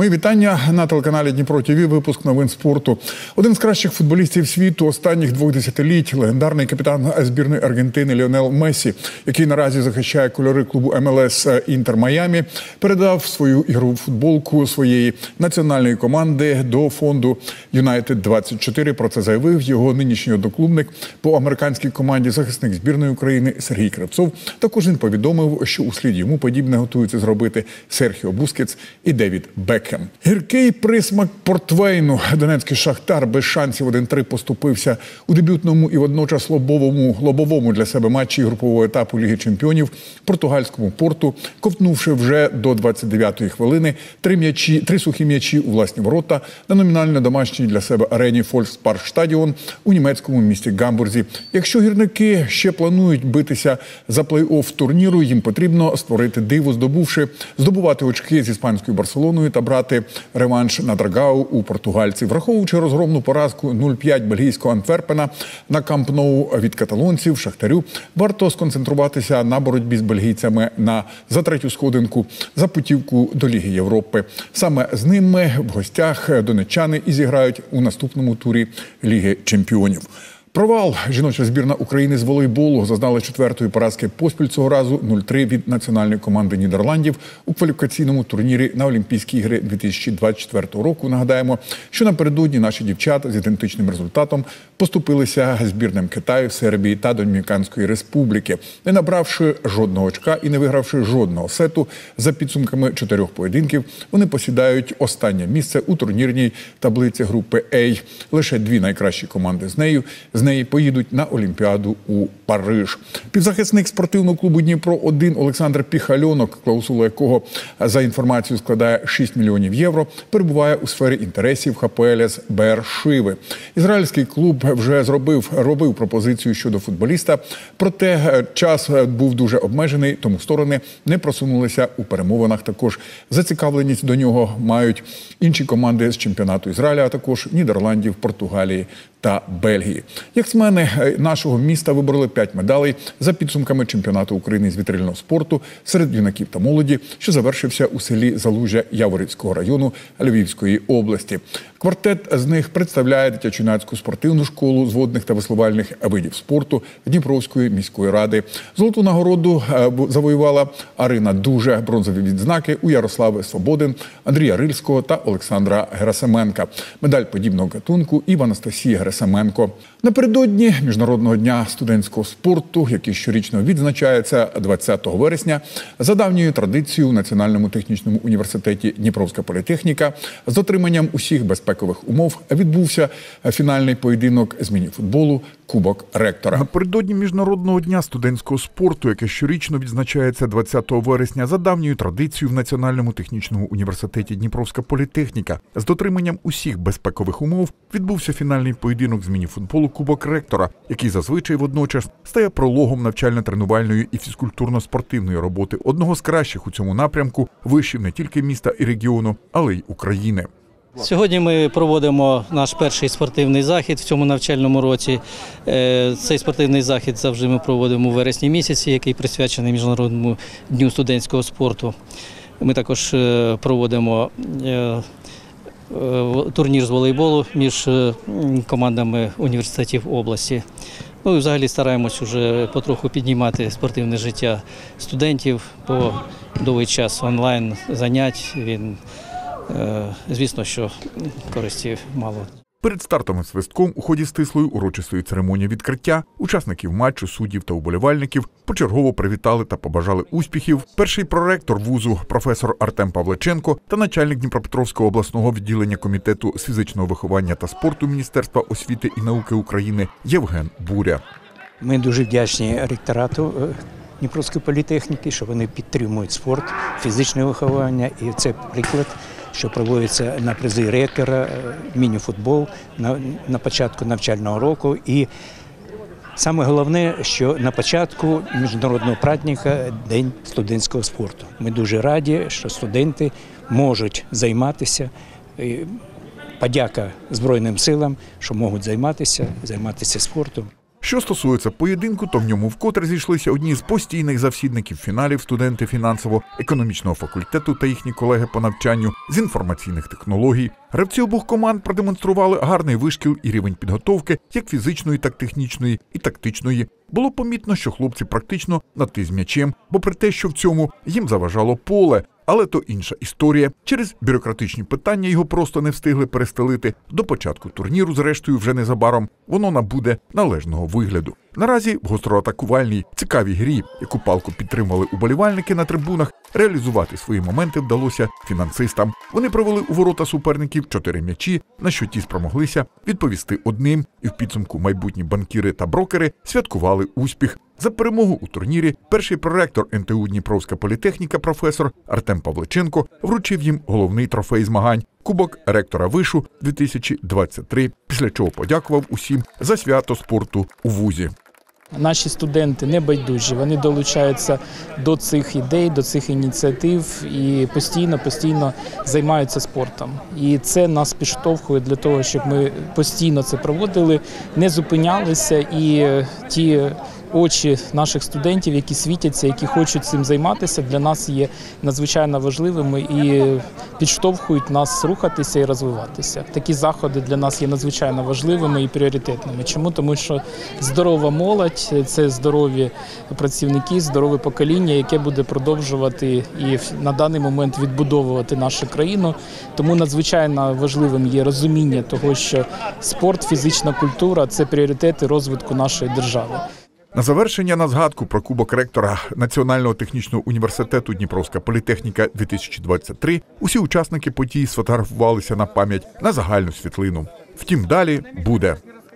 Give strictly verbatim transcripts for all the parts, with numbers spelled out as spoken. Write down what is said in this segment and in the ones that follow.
Мої вітання на телеканалі Дніпро ТВ, випуск новин спорту. Один з кращих футболістів світу останніх двох десятиліть, легендарний капітан збірної Аргентини Ліонел Мессі, який наразі захищає кольори клубу ем ел ес «Інтер Майамі», передав свою ігрову футболку своєї національної команди до фонду Юнайтед двадцять чотири. Про це заявив його нинішній одноклубник по американській команді, захисник збірної України Сергій Кравцов. Також він повідомив, що услід йому подібне готуються зробити Серхіо Бускетс і Девід Бекхем. Гіркий присмак портвейну. Донецький «Шахтар» без шансів один-три поступився у дебютному і водночас лобовому, лобовому для себе матчі групового етапу Ліги чемпіонів португальському «Порту», ковтнувши вже до двадцять дев'ятої хвилини три, м'ячі, три сухі м'ячі у власні ворота на номінально домашній для себе арені Фолькспаркстадіон у німецькому місті Гамбурзі. Якщо гірники ще планують битися за плей-офф турніру, їм потрібно створити диво, здобувши здобувати очки з іспанською Барселоною та брати реванш на Драгау у португальців. Враховуючи розгромну поразку нуль п'ять бельгійського Антверпена на Камп Ноу від каталонців, Шахтарю варто сконцентруватися на боротьбі з бельгійцями на за третю сходинку за путівку до Ліги Європи. Саме з ними в гостях донеччани і зіграють у наступному турі Ліги чемпіонів. Провал. Жіноча збірна України з волейболу зазнала четвертої поразки поспіль, цього разу нуль-три від національної команди Нідерландів у кваліфікаційному турнірі на Олімпійські ігри дві тисячі двадцять четвертого року. Нагадаємо, що напередодні наші дівчата з ідентичним результатом поступилися збірним Китаю, Сербії та Домініканської Республіки, не набравши жодного очка і не вигравши жодного сету. За підсумками чотирьох поєдинків вони посідають останнє місце у турнірній таблиці групи А. Лише дві найкращі команди з нею з неї поїдуть на Олімпіаду у Париж. Півзахисник спортивного клубу Дніпро один Олександр Піхальонок, клаусула якого за інформацією складає шість мільйонів євро, перебуває у сфері інтересів ха пе ел ес Беер-Шиви. Ізраїльський клуб вже зробив робив пропозицію щодо футболіста, проте час був дуже обмежений, тому сторони не просунулися у перемовинах. Також зацікавленість до нього мають інші команди з чемпіонату Ізраїля, а також Нідерландів, Португалії та Бельгії. Яхтсмени нашого міста вибороли п'ять медалей за підсумками чемпіонату України з вітрильного спорту серед юнаків та молоді, що завершився у селі Залужжя Яворівського району Львівської області. Квартет з них представляє дитячо-юнацьку спортивну школу з водних та веслувальних видів спорту Дніпровської міської ради. Золоту нагороду завоювала Арина Дуже, бронзові відзнаки у Ярослави Свободин, Андрія Рильського та Олександра Герасименка. Медаль подібного гатунку і в Анастасії Герасименко. Напередодні Міжнародного дня студентського спорту, який щорічно відзначається двадцятого вересня, за давньою традицією у Національному технічному університеті Дніпровська політехніка з дотриманням усіх безпекових умов відбувся фінальний поєдинок з міні-футболу «Кубок ректора». Напередодні Міжнародного дня студентського спорту, яке щорічно відзначається двадцятого вересня, за давньою традицією в Національному технічному університеті Дніпровська політехніка з дотриманням усіх безпекових умов відбувся фінальний поєдинок з міні-футболу «Кубок ректора», який зазвичай водночас стає прологом навчально-тренувальної і фізкультурно-спортивної роботи одного з кращих у цьому напрямку вишів не тільки міста і регіону, але й України. Сьогодні ми проводимо наш перший спортивний захід в цьому навчальному році. Цей спортивний захід завжди ми проводимо у вересні місяці, який присвячений Міжнародному дню студентського спорту. Ми також проводимо турнір з волейболу між командами університетів області. Ну і взагалі стараємось вже потроху піднімати спортивне життя студентів, по довгий час онлайн занять. Він, звісно, що користі мало. Перед стартовим свистком у ході стислої урочистої церемонії відкриття учасників матчу, суддів та уболівальників почергово привітали та побажали успіхів перший проректор вузу професор Артем Павличенко та начальник Дніпропетровського обласного відділення комітету з фізичного виховання та спорту Міністерства освіти і науки України Євген Буря. Ми дуже вдячні ректорату Дніпровської політехніки, що вони підтримують спорт, фізичне виховання, і це приклад, що проводиться на призи ректора, міні-футбол на, на початку навчального року. І саме головне, що на початку міжнародного праздника – День студентського спорту. Ми дуже раді, що студенти можуть займатися. Подяка Збройним силам, що можуть займатися, займатися спортом. Що стосується поєдинку, то в ньому вкотре зійшлися одні з постійних завсідників фіналів студенти фінансово-економічного факультету та їхні колеги по навчанню з інформаційних технологій. Гравці обох команд продемонстрували гарний вишкіл і рівень підготовки, як фізичної, так технічної і тактичної. Було помітно, що хлопці практично на «ти» з м'ячем, бо при те, що в цьому їм заважало поле. Але то інша історія. Через бюрократичні питання його просто не встигли перестелити. До початку турніру, зрештою, вже незабаром, воно набуде належного вигляду. Наразі в гостроатакувальній, цікавій грі, яку палко підтримували уболівальники на трибунах, реалізувати свої моменти вдалося фінансистам. Вони провели у ворота суперників чотири м'ячі, на що ті спромоглися відповісти одним, і в підсумку майбутні банкіри та брокери святкували успіх. За перемогу у турнірі перший проректор ен те у Дніпровська політехніка професор Артем Павличенко вручив їм головний трофей змагань – Кубок ректора вишу дві тисячі двадцять три, після чого подякував усім за свято спорту у вузі. Наші студенти не байдужі, вони долучаються до цих ідей, до цих ініціатив і постійно-постійно займаються спортом. І це нас підштовхує для того, щоб ми постійно це проводили, не зупинялися, і ті очі наших студентів, які світяться, які хочуть цим займатися, для нас є надзвичайно важливими і підштовхують нас рухатися і розвиватися. Такі заходи для нас є надзвичайно важливими і пріоритетними. Чому? Тому що здорова молодь – це здорові працівники, здорове покоління, яке буде продовжувати і на даний момент відбудовувати нашу країну. Тому надзвичайно важливим є розуміння того, що спорт, фізична культура – це пріоритети розвитку нашої держави. На завершення, на згадку про Кубок ректора Національного технічного університету Дніпровська політехніка дві тисячі двадцять три усі учасники події сфотографувалися на пам'ять на загальну світлину. Втім, далі буде.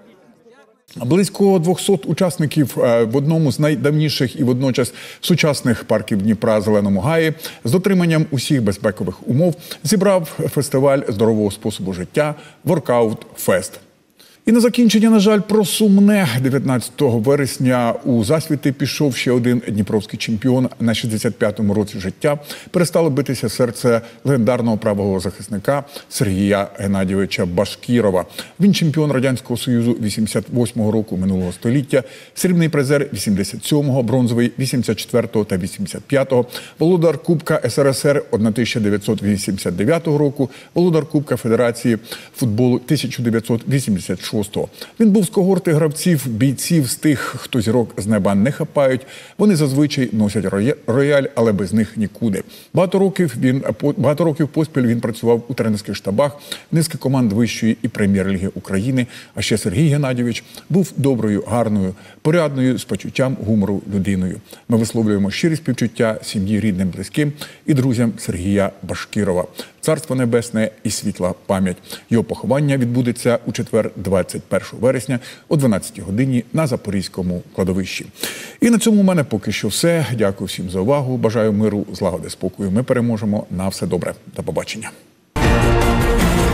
Близько двохсот учасників в одному з найдавніших і водночас сучасних парків Дніпра – Зеленому гаї з дотриманням усіх безпекових умов зібрав фестиваль здорового способу життя «Воркаут Фест». І на закінчення, на жаль, про сумне. дев'ятнадцятого вересня у засвіти пішов ще один дніпровський чемпіон. На шістдесят п'ятому році життя перестало битися серце легендарного правого захисника Сергія Геннадійовича Башкірова. Він чемпіон Радянського Союзу вісімдесят восьмого року минулого століття, срібний призер вісімдесят сьомого, бронзовий вісімдесят четвертого та вісімдесят п'ятого, володар Кубка ес ер ес ер тисяча дев'ятсот вісімдесят дев'ятого року, володар Кубка Федерації футболу тисяча дев'ятсот вісімдесят шостого. Він був з когорти гравців, бійців, з тих, хто зірок з неба не хапають. Вони зазвичай носять рояль, але без них нікуди. Багато років, він, багато років поспіль він працював у тренерських штабах низки команд Вищої і Прем'єр-ліги України. А ще Сергій Геннадійович був доброю, гарною, порядною, з почуттям гумору людиною. Ми висловлюємо щирі співчуття сім'ї, рідним, близьким і друзям Сергія Башкірова. Царство небесне і світла пам'ять. Його поховання відбудеться у четвер, двадцять першого вересня о дванадцятій годині на Запорізькому кладовищі. І на цьому у мене поки що все. Дякую всім за увагу. Бажаю миру, злагоди, спокою. Ми переможемо. На все добре. До побачення.